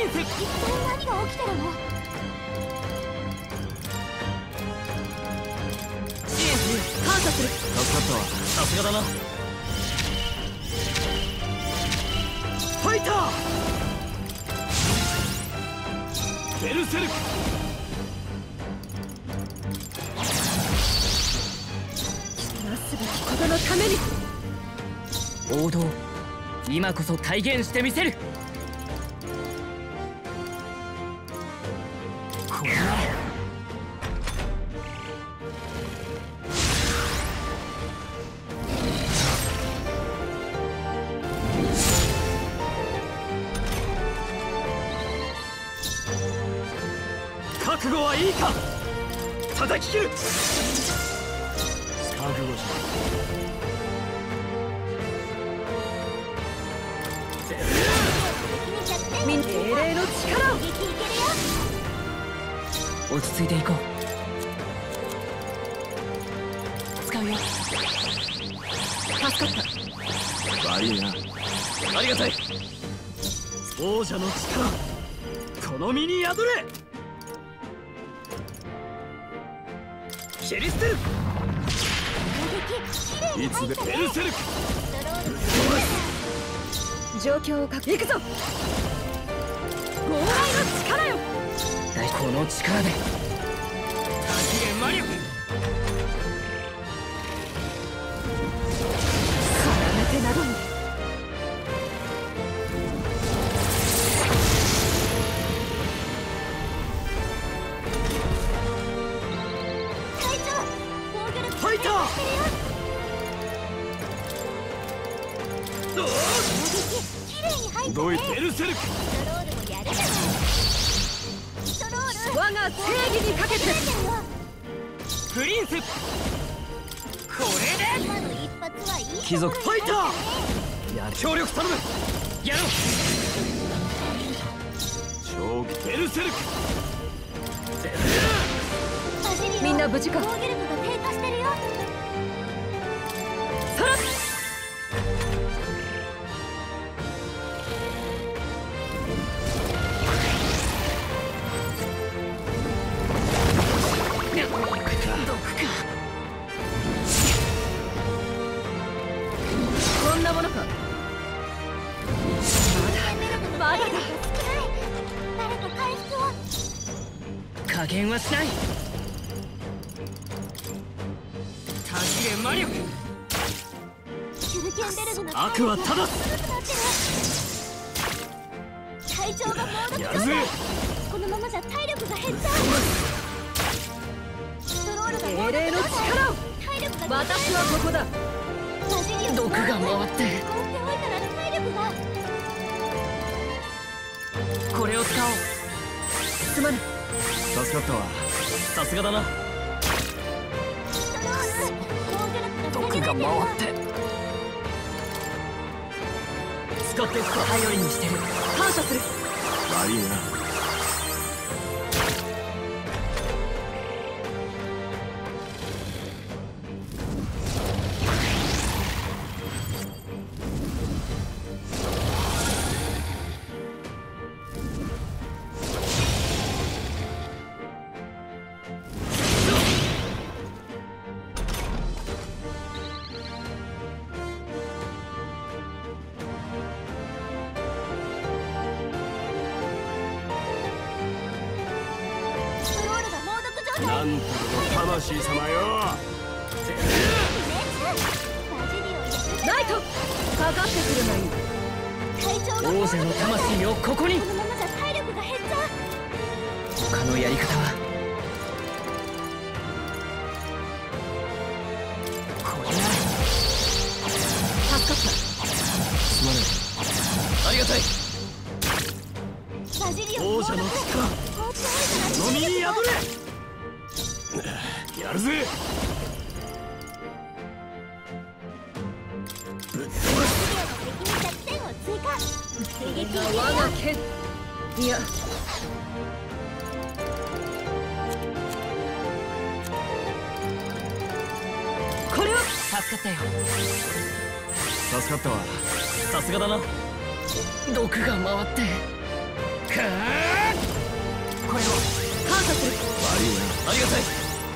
リンス。一体何が起きてるの？支援する。感謝する。助かったわ。さすがだな。ファイターベルセルク。なすべきことのために。王道、今こそ体現してみせる。これは覚悟はいいか。叩き切る。覚悟しみんな精霊の力を。落ち着いていこう。使うよ。助かった。悪いな。ありがたい。王者の力、この身に宿れ。シェリステル。いつでベルセルク。状況をかけ行くぞ。豪快の力よ。この力で多次元魔力。定めてなどに。隊長、ファイター。どういベルセルク。我が正義にかけて。プリンス。これで貴族ファイター。や協力頼む。やろう。超ベルセルク。みんな無事か。防御力が低下してるよ。そらこんなものか。まだだ。誰か回復は。加減はしない。多次元魔力。悪は正す。隊長が猛毒状態。このままじゃ体力が減っちゃう。精霊の力を。私はここだ。毒が回ってこれを使おう。すまぬ。助かったわ。さすがだな。毒が回って使っていくか。頼りにしてる。感謝する。悪いな。なんと魂様よ。ナイトかかってくるがいい。王者の魂をここに。他のやり方はこれな。助かった。すまない。ありがたい。王者の力、この身に宿れ。やるぜ。ぶっ飛ばす。我が剣。いやこれは助かったよ。助かったわ。さすがだな。毒が回ってこれを感謝する。悪いな。ありがたい。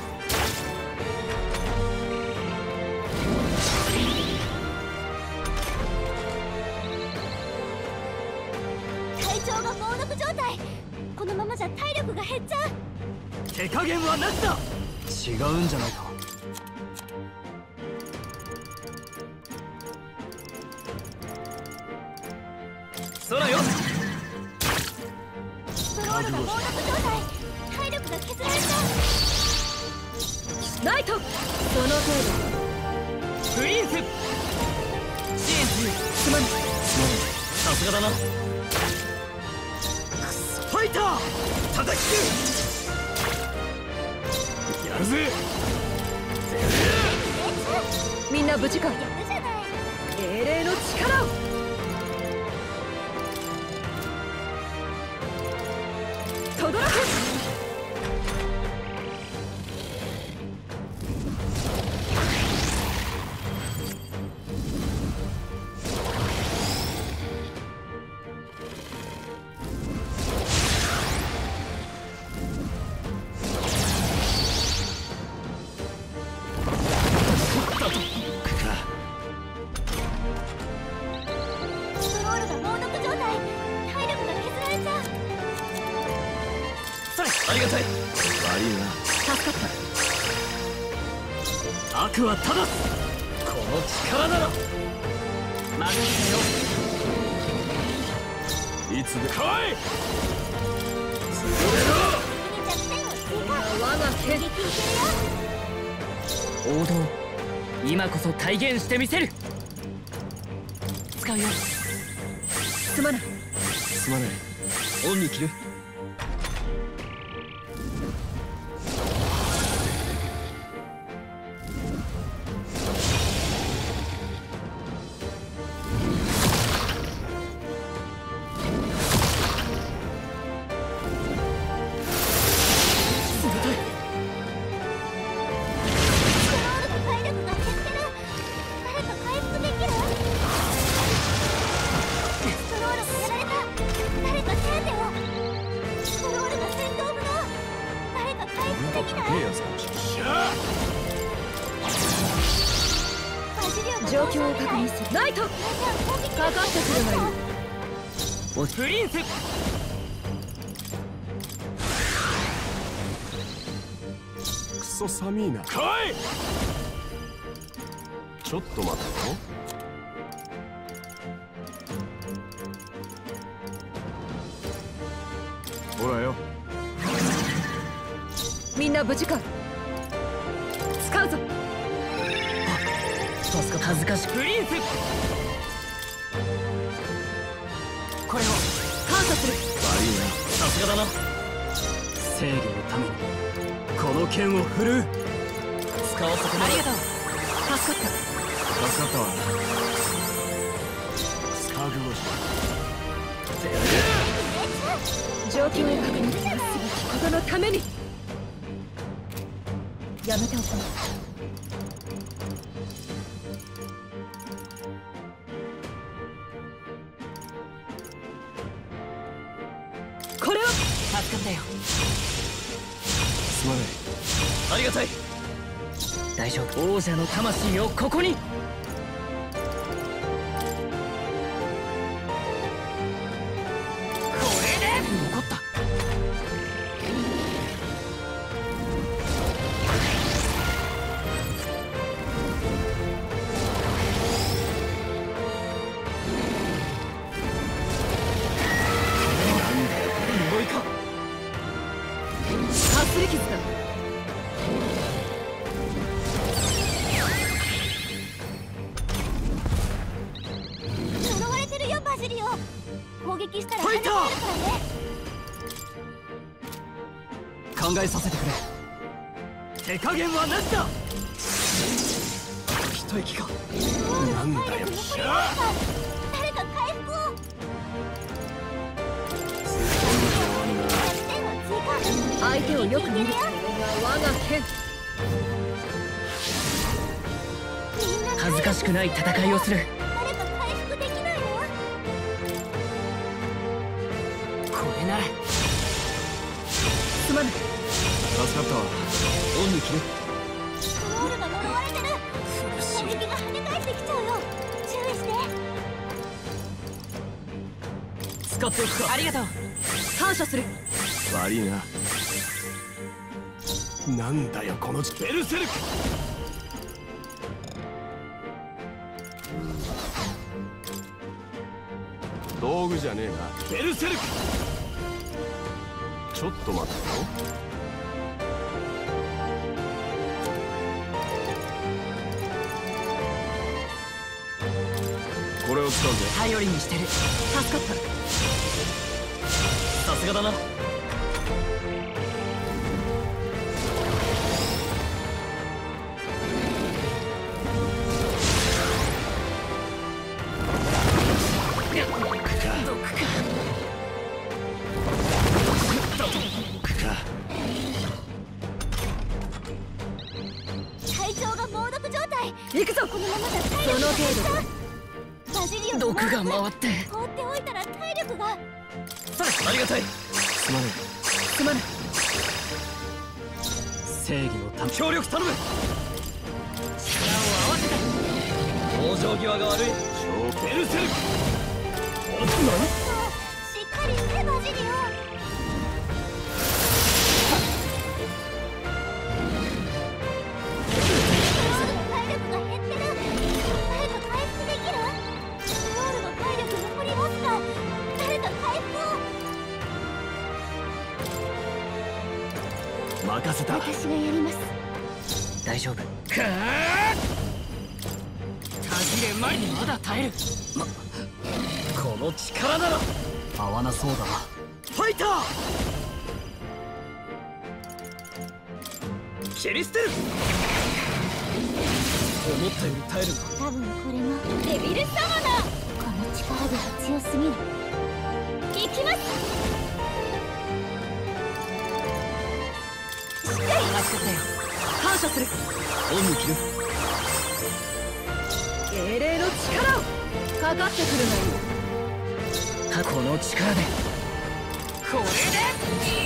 体調が猛毒状態。このままじゃ体力が減っちゃう。 手加減はなしだ。違うんじゃないか。空よ。 ストロールが猛毒状態。体力が削られちゃう。 ナイト。その程度。プリンス。支援する。すまぬ。さすがだな。クスファイター。叩き切る。やるぜ。みんな無事か。英霊の力を。轟く。 ストロールが猛毒状態。体力が削られちゃう。 ありがたい。悪いな。助かった。悪は正す。この力なら任せよ。いつで来い。潰れろ。我が剣。王道。今こそ体現してみせる。使うよ。すまない。すまない。恩に着る。状況を確認する。ナイト。かかってくるがいい。プリンス。 クソ寒いな。 来い。 ちょっと待ってと。ほらよ。 みんな無事か。使うぞ。恥ずかしく。プリンス。これを感謝する。悪いな。さすがだな。正義のためにこの剣を振るう。使わせてもらう。ありがとう。助かったわ。 スカーグ状況を確認すべきことのためにやめておく。これは助かったよ。 すまない。 ありがたい。大丈夫。王者の魂をここに。これで残った。呪いか。かすり傷だ。 呪われてるよ、バジリオ。攻撃したらファイター。 跳ね返るからね。 考えさせてくれ。手加減はなしだ。一息か。 なんだよ。 誰か回復を。 相手をよく見る。これが我が剣。恥ずかしくない戦いをする。 誰か回復できないの？ これならまぬ。 助かったわ。 オンに切る。 スクロールが呪われてる。攻撃が跳ね返ってきちゃうよ。注意して。 使っておくか。ありがとう。感謝する。 悪いな。なんだよこのベルセルク。道具じゃねえな。ベルセルク。ちょっと待ってよ。これを使うぜ。 頼りにしてる。助かった。さすがだな。 隊長が猛毒状態。 行くぞ。 このままじゃ体力が減っちゃう。バジリオン毒が回って放っておいたら体力が。 それありがたい。 すまねすまぬ。正義のため協力頼む。力を合わせて。往生際が悪い。 ベルセルク。 しっかりしてバジリオン。体力が減ってる。誰か回復できる？スクロールの体力残りますか？誰か回復を。 任せた。 私がやります。 大丈夫。かたぎれまりにまだ耐える。この力なら合わなそうだな。ファイター切り捨てる。思ったより耐えるな。 多分これがデビルサマナ。この力が強すぎる。行きます。 助かったよ。感謝する。オンに切る。精霊の力をかかってくるがいい。この力でこれで